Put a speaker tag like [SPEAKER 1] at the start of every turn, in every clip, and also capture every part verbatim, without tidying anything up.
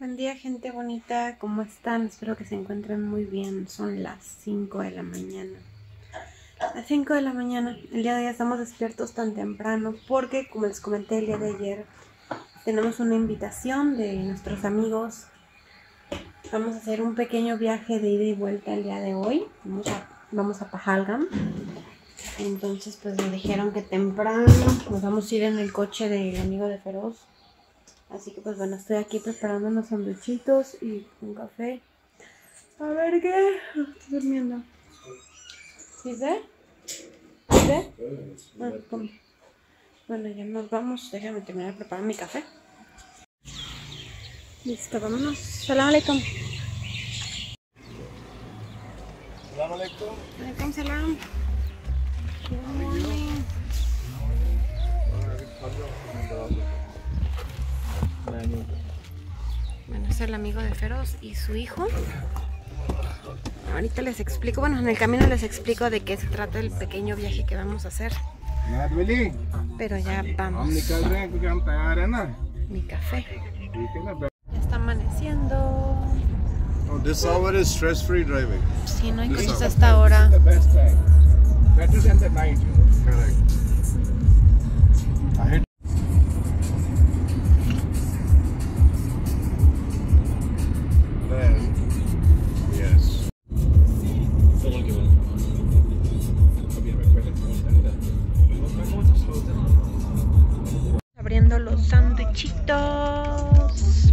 [SPEAKER 1] Buen día, gente bonita, ¿cómo están? Espero que se encuentren muy bien. Son las cinco de la mañana. Las cinco de la mañana. El día de hoy estamos despiertos tan temprano porque, como les comenté el día de ayer, tenemos una invitación de nuestros amigos. Vamos a hacer un pequeño viaje de ida y vuelta el día de hoy. Vamos a, vamos a Pahalgam. Entonces, pues me dijeron que temprano nos vamos a ir en el coche del amigo de Feroz. Así que pues bueno, estoy aquí preparando unos sanduichitos y un café. A ver qué. Estoy durmiendo. ¿Sí sé? ¿Sí sé? Ah, ¿cómo? Bueno, ya nos vamos. Déjame terminar de preparar mi café. Listo, vámonos. Salam alaikum.
[SPEAKER 2] Salam alaikum.
[SPEAKER 1] Alaikum salam. Good morning. Bueno, es el amigo de Feroz y su hijo. Ahorita les explico, bueno, en el camino les explico de qué se trata el pequeño viaje que vamos a hacer. Pero ya vamos. Mi café. Ya está amaneciendo.
[SPEAKER 2] Oh, this hour is stress-free driving.
[SPEAKER 1] Sí, no hay coches a esta hora.
[SPEAKER 2] Better than the night, you know. Correct. I hate yes.
[SPEAKER 1] Abriendo los sándwichitos.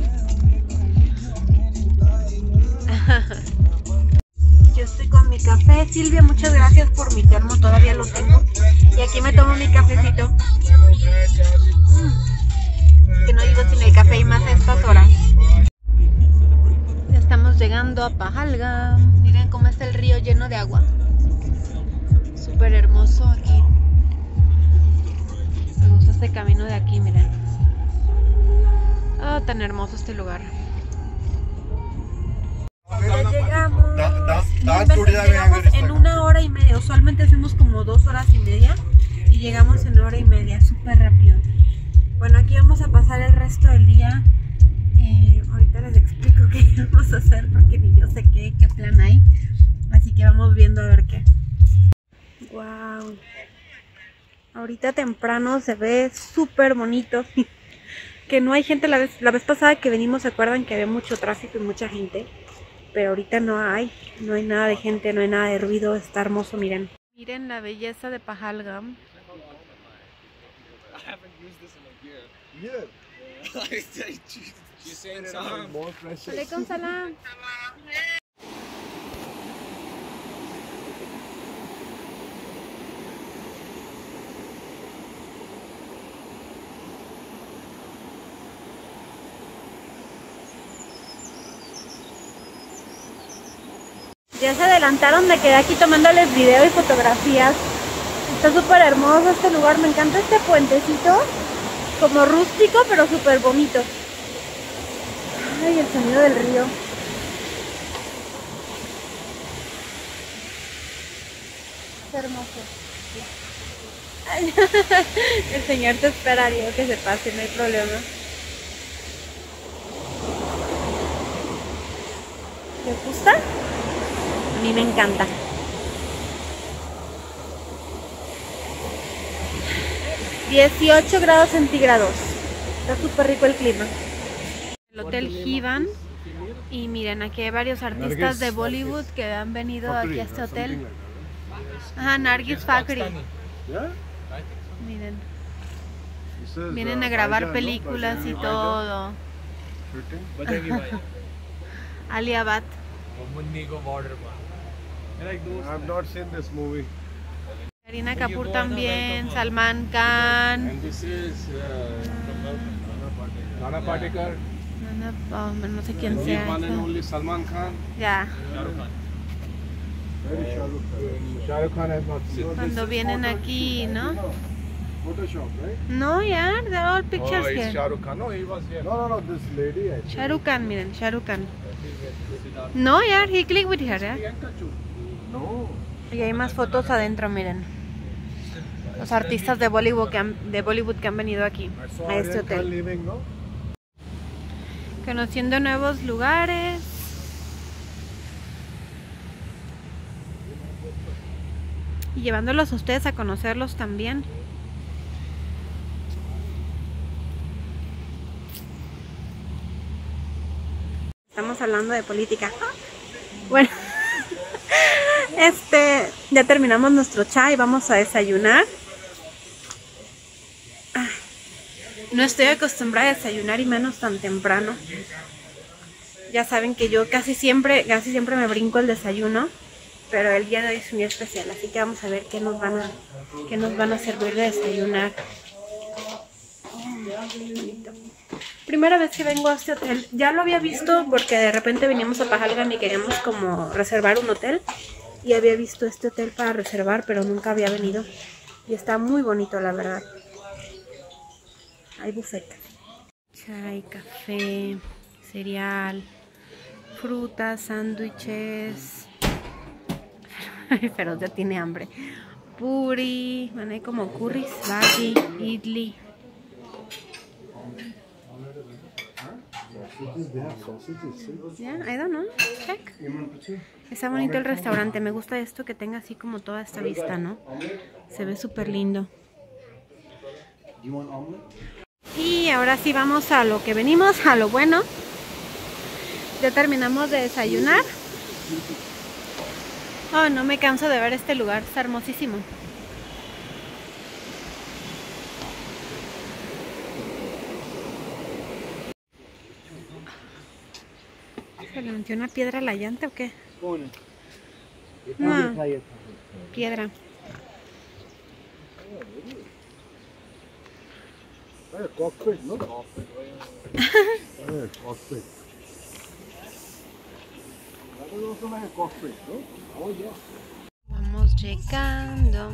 [SPEAKER 1] Yo estoy con mi café. Silvia, muchas gracias por mi termo, todavía lo tengo. Y aquí me tomo mi cafecito. Mm. Que no digo sin el café y más a estas horas. Ya estamos llegando a Pahalgam. Miren cómo está el río lleno de agua. Súper hermoso aquí. Me gusta este camino de aquí, miren. Oh, tan hermoso este lugar. Ya llegamos. Llegamos en una hora y media. Usualmente hacemos como dos horas y media y llegamos en hora y media, súper rápido. Bueno, aquí vamos a pasar el resto del día. Eh, ahorita les explico qué vamos a hacer porque ni yo sé qué, qué plan hay. Así que vamos viendo a ver qué. Wow. Ahorita temprano se ve súper bonito. Que no hay gente. La vez, la vez pasada que venimos, ¿se acuerdan que había mucho tráfico y mucha gente? Pero ahorita no hay, no hay nada de gente, no hay nada de ruido, está hermoso, miren. Miren la belleza de Pahalgam. Alaikum salam. Ya se adelantaron de que aquí tomándoles video y fotografías. Está súper hermoso este lugar, me encanta este puentecito. Como rústico, pero súper bonito. Ay, el sonido del río. Es hermoso. Ay, el señor te esperaría que se pase, no hay problema. ¿Te gusta? A mí me encanta. dieciocho grados centígrados. Está súper rico el clima. El hotel Hivan. Y miren, aquí hay varios artistas de Bollywood que han venido aquí a este hotel. Ajá, Nargis Fakhri. Miren. Vienen a grabar películas y todo. Alia Bhatt.
[SPEAKER 2] I've not seen this movie.
[SPEAKER 1] Kareena Kapoor también, Salman Khan.
[SPEAKER 2] And this is uh, Nana Patekar.
[SPEAKER 1] Nana, oh, no sé quién sea.
[SPEAKER 2] One and only Salman Khan.
[SPEAKER 1] Ya.
[SPEAKER 2] Very Shah Rukh Khan. Shah Rukh Khan has not seen.
[SPEAKER 1] Cuando vienen aquí, ¿no?
[SPEAKER 2] Photoshop, right?
[SPEAKER 1] No, yeah, they're all pictures
[SPEAKER 2] Oh, it's
[SPEAKER 1] here.
[SPEAKER 2] Shah Rukh Khan. No, he was here. No, no, no. This lady. I
[SPEAKER 1] Shah Rukh Khan, miren, Shah Rukh Khan. No, yeah, he clicked with her, yeah.
[SPEAKER 2] No.
[SPEAKER 1] Y hay más fotos adentro, miren. Los artistas de Bollywood que han, de Bollywood que han venido aquí, a este hotel. conociendo nuevos lugares. Y llevándolos a ustedes a conocerlos también. Estamos hablando de política. Bueno, este, ya terminamos nuestro chai, vamos a desayunar. No estoy acostumbrada a desayunar y menos tan temprano. Ya saben que yo casi siempre, casi siempre me brinco el desayuno, pero el día de hoy es un día especial, así que vamos a ver qué nos van a, qué nos van a servir de desayunar. Primera vez que vengo a este hotel. Ya lo había visto porque de repente veníamos a Pahalgam y queríamos como reservar un hotel. Y había visto este hotel para reservar, pero nunca había venido. Y está muy bonito, la verdad. Hay buffet. Chai, café, cereal, frutas, sándwiches. Pero ya tiene hambre. Puri, bueno, hay como curries, bhaji, idli. Yeah, I don't know. Check. Está bonito el restaurante. Me gusta esto que tenga así como toda esta vista, ¿no? Se ve súper lindo. Y ahora sí vamos a lo que venimos, a lo bueno. Ya terminamos de desayunar. Oh, no me canso de ver este lugar. Está hermosísimo. ¿Se le metió una piedra a la llanta o qué? No, piedra. Vamos llegando.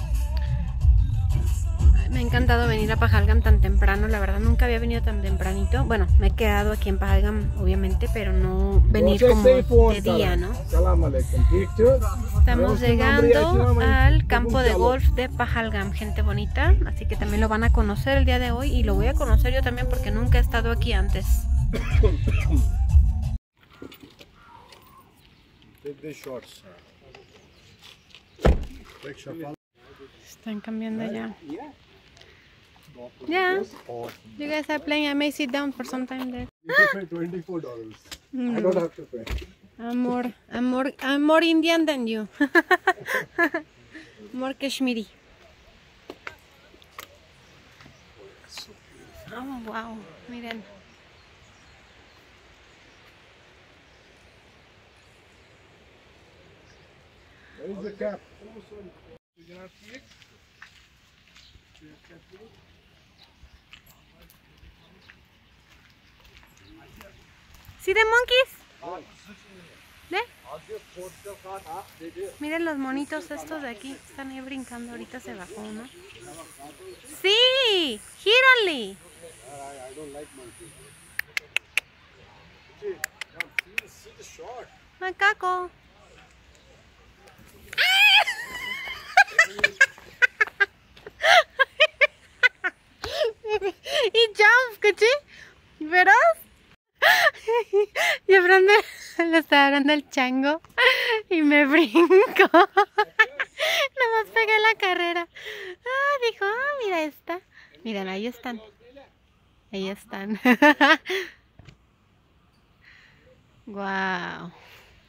[SPEAKER 1] Me ha encantado venir a Pahalgam tan temprano, la verdad nunca había venido tan tempranito. Bueno, me he quedado aquí en Pahalgam, obviamente, pero no venir como de día, ¿no? Estamos llegando al campo de golf de Pahalgam, gente bonita, así que también lo van a conocer el día de hoy y lo voy a conocer yo también porque nunca he estado aquí antes. Están cambiando ya. Yeah, you guys are playing. I may sit down for some time there.
[SPEAKER 2] You have to pay twenty-four dollars. Mm. I don't have to pay.
[SPEAKER 1] I'm more, I'm more, I'm more Indian than you. More Kashmiri. Oh, wow. Miren.
[SPEAKER 2] Where is the cap?
[SPEAKER 1] See the monkeys? ¿Ve? Miren los monitos estos de aquí. Están ahí brincando. Ahorita se bajó uno. Sí, here only.
[SPEAKER 2] I don't like monkeys. See the shot.
[SPEAKER 1] Macaco. Y jump, ¿caché? ¿Verás? Y Fran le estaba hablando el chango y me brinco. Nomás pegué la carrera. Ah, dijo, ah, mira esta. Miren, ahí están. Ahí están. Wow.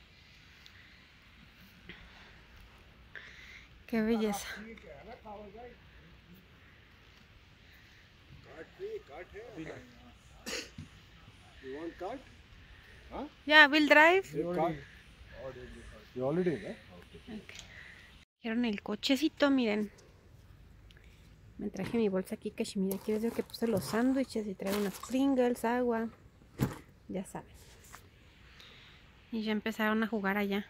[SPEAKER 1] Qué belleza.
[SPEAKER 2] You want cart? Huh?
[SPEAKER 1] Yeah, we'll drive.
[SPEAKER 2] You already, eh?
[SPEAKER 1] Okay. Trajeron el cochecito, miren. Me traje mi bolsa aquí, Kashmir. Aquí les digo que puse los sándwiches y traigo unas Pringles, agua. Ya saben. Y ya empezaron a jugar allá.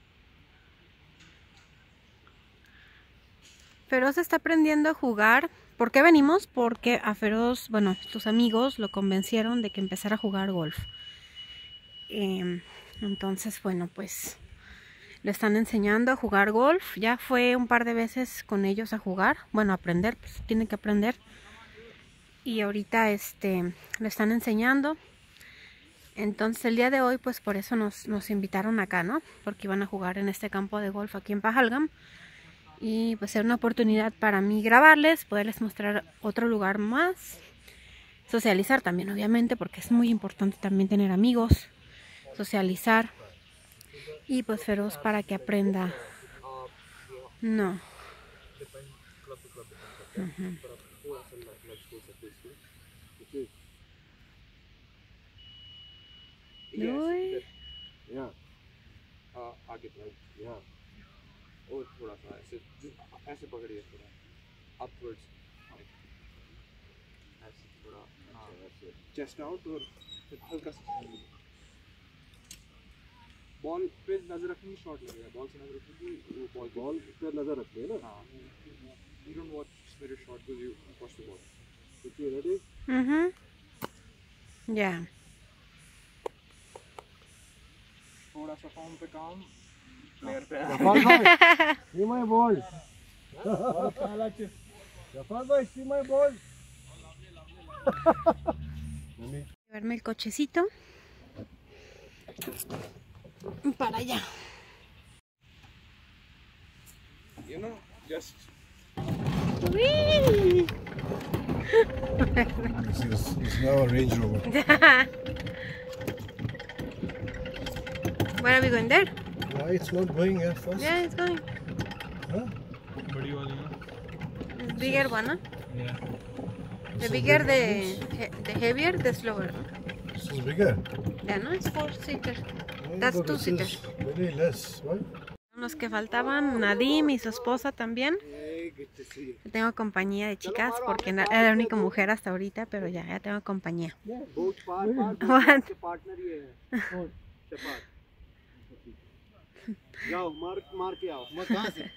[SPEAKER 1] Feroz está aprendiendo a jugar. ¿Por qué venimos? Porque a Feroz, bueno, tus amigos lo convencieron de que empezara a jugar golf. Eh, entonces, bueno, pues le están enseñando a jugar golf. Ya fue un par de veces con ellos a jugar. Bueno, a aprender, pues tiene que aprender. Y ahorita este le están enseñando. Entonces el día de hoy, pues por eso nos, nos invitaron acá, ¿no? Porque iban a jugar en este campo de golf aquí en Pahalgam. Y pues era una oportunidad para mí grabarles, poderles mostrar otro lugar más. Socializar también, obviamente, porque es muy importante también tener amigos. Socializar. Y pues Feroz para que aprenda. No. Uh-huh. Uy.
[SPEAKER 2] यहाँ आगे तरफ यहाँ और थोड़ा सा ऐसे ऐसे पकड़िए थोड़ा upwards ऐसे थोड़ा ऐसे chest out और हल्का सा बॉल पे नजर रखनी शॉट लगेगा बॉल से नजर रखनी वो बॉल बॉल पे नजर रखनी है ना हाँ you don't watch your shot because you watch the ball okay ready
[SPEAKER 1] mhm yeah
[SPEAKER 2] थोड़ा सा फॉर्म पे काम प्लेयर पे जफर भाई see my ball जफर भाई see my ball
[SPEAKER 1] llevarme el cochecito para allá
[SPEAKER 2] you know just
[SPEAKER 1] Whee!
[SPEAKER 2] this is it's now a Range Rover
[SPEAKER 1] Where are we going there?
[SPEAKER 2] why it's not going here first
[SPEAKER 1] Yeah, it's going.
[SPEAKER 2] huh
[SPEAKER 3] बड़ी वाली ना
[SPEAKER 1] The bigger one, huh?
[SPEAKER 3] yeah
[SPEAKER 1] The bigger, the, the heavier, the slower.
[SPEAKER 2] this is bigger
[SPEAKER 1] Yeah, no, it's four seater.
[SPEAKER 2] no,
[SPEAKER 1] That's
[SPEAKER 2] but
[SPEAKER 1] two
[SPEAKER 2] this
[SPEAKER 1] seater.
[SPEAKER 2] is very less why
[SPEAKER 1] Los que faltaban, Nadim y su esposa también. Tengo compañía de chicas porque era la única mujer hasta ahorita, pero ya, ya tengo compañía. What?
[SPEAKER 2] जाओ मार मार के आओ मैं कहां से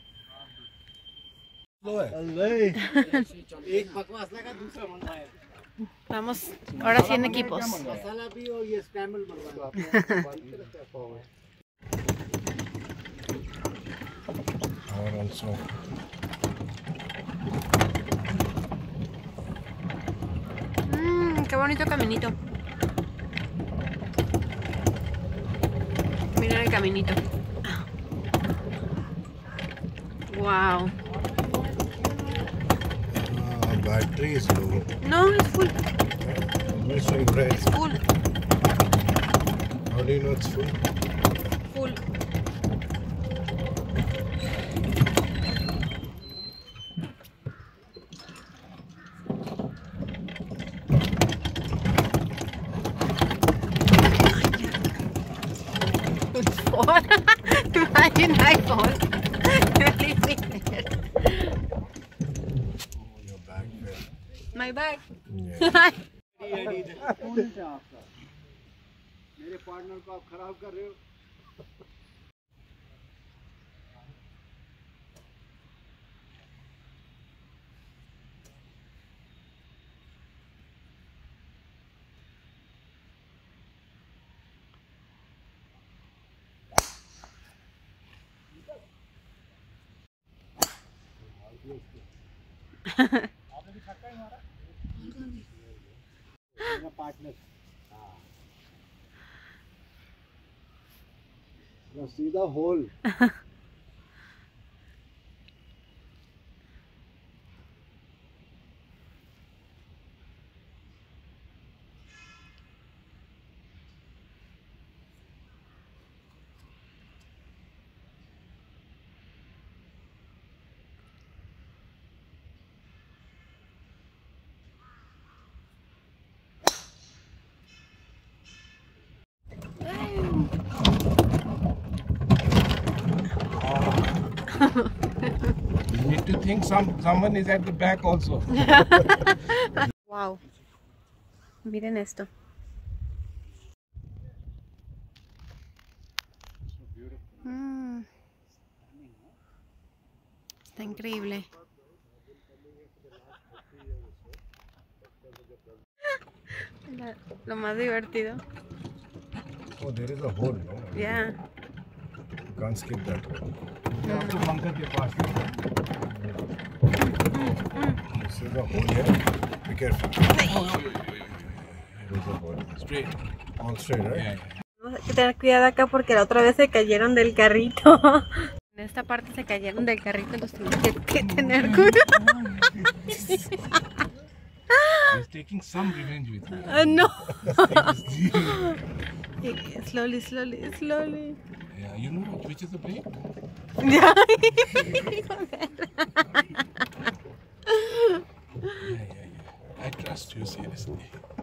[SPEAKER 2] लो है एक बकवास लगा दूसरा बनवाया
[SPEAKER 1] Vamos, ahora sí en equipos.
[SPEAKER 2] मसाला भी और ये स्क्रैम्बल बनवाया और also
[SPEAKER 1] Mmm, qué bonito caminito. Miren el caminito. Wow.
[SPEAKER 2] uh, battery is low
[SPEAKER 1] No, it's full.
[SPEAKER 2] it's showing red
[SPEAKER 1] It's full.
[SPEAKER 2] how do you know it's full
[SPEAKER 1] Full. Fall. Imagine I fall.
[SPEAKER 2] your bag fell
[SPEAKER 1] My bag.
[SPEAKER 2] yeah
[SPEAKER 4] मेरे partner को आप खराब कर रहे हो मेरा partner हाँ सीधा hole
[SPEAKER 2] you need to think some someone is at the back also
[SPEAKER 1] Wow. Miren esto. Mm. Está increíble. La- lo más divertido.
[SPEAKER 2] oh there is a hole no?
[SPEAKER 1] Yeah.
[SPEAKER 2] you can't skip that hole
[SPEAKER 3] आपको bunker के पास
[SPEAKER 2] this is a hole here be careful there is a hole straight
[SPEAKER 5] All straight, right?
[SPEAKER 3] Yeah, yeah.
[SPEAKER 1] Hay que tener cuidado acá porque la otra vez se cayeron del carrito. En esta parte se cayeron del carrito, entonces tenemos que, que tener cuidado.
[SPEAKER 3] He's taking some revenge with me.
[SPEAKER 1] Ah, no. Slowly, slowly, slowly.
[SPEAKER 3] Yeah, you know which is the brake?
[SPEAKER 1] Ya.
[SPEAKER 3] Yeah, yeah, yeah. I trust you seriously.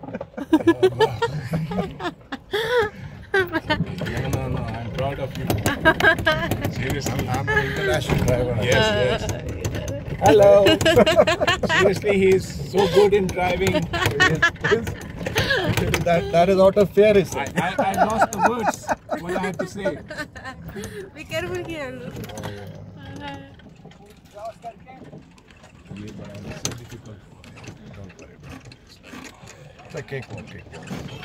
[SPEAKER 3] No, no, no. I'm proud of you. Seriously.
[SPEAKER 5] I'm an international driver.
[SPEAKER 3] Yes, yes. Hello. Seriously, he's so good in driving.
[SPEAKER 5] that, that is out of fear, is
[SPEAKER 3] I,
[SPEAKER 5] it?
[SPEAKER 3] I, I lost the words. What I have to say.
[SPEAKER 1] Be careful here.
[SPEAKER 3] Yeah, but it's so difficult. Don't worry about it.
[SPEAKER 5] It's a cakewalk, cakewalk.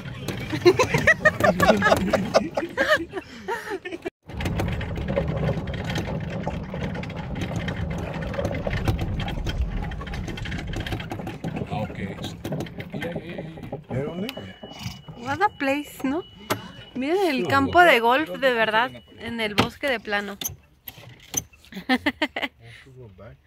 [SPEAKER 3] Okay. Yeah, yeah, yeah, yeah.
[SPEAKER 5] Here only?
[SPEAKER 1] What a place, ¿no? Miren el campo de golf de verdad en el bosque de plano.
[SPEAKER 5] Want to go back?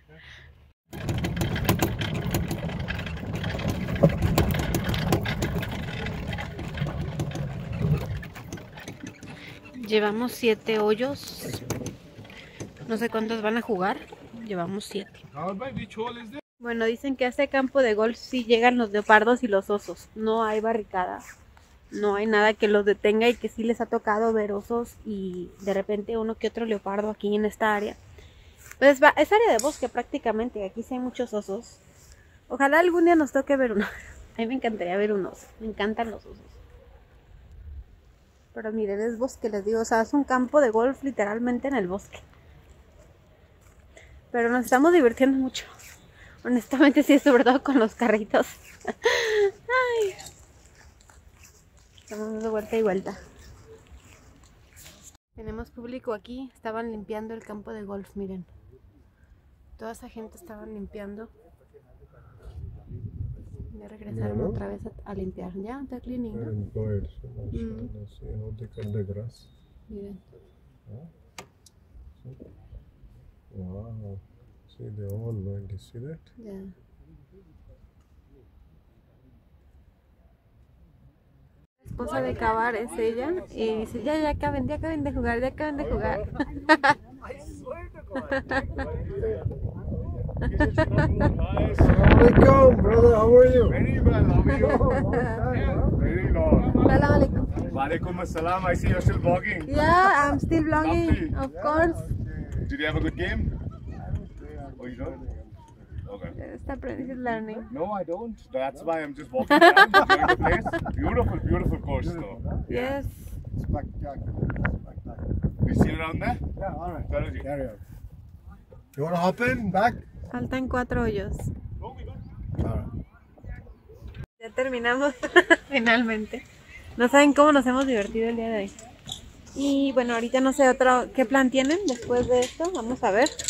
[SPEAKER 1] Llevamos siete hoyos. No sé cuántos van a jugar. Llevamos siete.
[SPEAKER 3] How about which hole is there?
[SPEAKER 1] Bueno, dicen que a este campo de golf sí llegan los leopardos y los osos. No hay barricada. No hay nada que los detenga y que sí les ha tocado ver osos y de repente uno que otro leopardo aquí en esta área. Pues va, es área de bosque prácticamente. Aquí sí hay muchos osos. Ojalá algún día nos toque ver uno. A mí me encantaría ver un oso. Me encantan los osos. Pero miren, es bosque, les digo. O sea, es un campo de golf literalmente en el bosque. Pero nos estamos divirtiendo mucho. Honestamente sí, sobre todo con los carritos. Ay. Estamos dando vuelta y vuelta. Tenemos público aquí. Estaban limpiando el campo de golf, miren. Toda esa gente estaban limpiando. Ya regresaron
[SPEAKER 5] Bueno.
[SPEAKER 1] otra vez a, a limpiar. Ya, está cleaning,
[SPEAKER 5] They're
[SPEAKER 1] ¿no?
[SPEAKER 5] employed. So much.
[SPEAKER 1] Mm.
[SPEAKER 5] Let's see how they cut the grass.
[SPEAKER 1] Miren.
[SPEAKER 5] Wow. See, they all went. You see that?
[SPEAKER 1] Ya. La esposa de cavar es ella. Y dice, ya, ya acaben, ya acaben de jugar, ya acaben de jugar.
[SPEAKER 5] Assalamualaikum, brother. How are you?
[SPEAKER 6] Very well, how are you? Very long.
[SPEAKER 1] Salam alaikum.
[SPEAKER 6] Walaikum assalam, I see you're still vlogging.
[SPEAKER 1] Yeah, I'm still vlogging, of course.
[SPEAKER 6] Did you have a good game? Oh, you don't? Okay.
[SPEAKER 1] Está aprendiendo learning.
[SPEAKER 6] No, I don't. That's why I'm just walking around, enjoying the place. Beautiful, beautiful course though.
[SPEAKER 1] Yes.
[SPEAKER 5] Spectacular. Spectacular.
[SPEAKER 6] We see you around there?
[SPEAKER 5] Yeah, all right.
[SPEAKER 6] Chalo ji.
[SPEAKER 5] Carry on. You want to hop in? Back?
[SPEAKER 1] Faltan cuatro hoyos.
[SPEAKER 5] All right.
[SPEAKER 1] Ya terminamos finalmente. No saben cómo nos hemos divertido el día de hoy. Y bueno, ahorita no sé otro qué plan tienen después de esto. Vamos a ver.